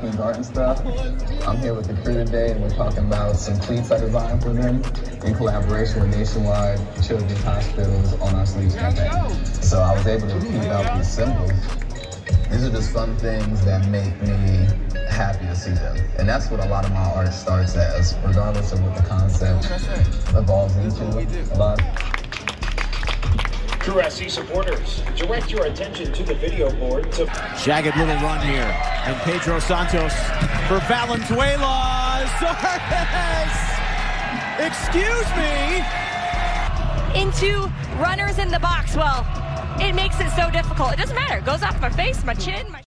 HakimsArtNStuff. I'm here with the crew today, and we're talking about some cleats I designed for them in collaboration with Nationwide Children's Hospitals on our sleeves campaign. So I was able to keep out these symbols. These are just fun things that make me happy to see them. And that's what a lot of my art starts as, regardless of what the concept evolves into. Crew SC supporters, direct your attention to the video board to jagged little run here, and Pedro Santos for Valenzuela. Zardes! Excuse me! Into runners in the box. Well, it makes it so difficult. It doesn't matter. It goes off my face, my chin, my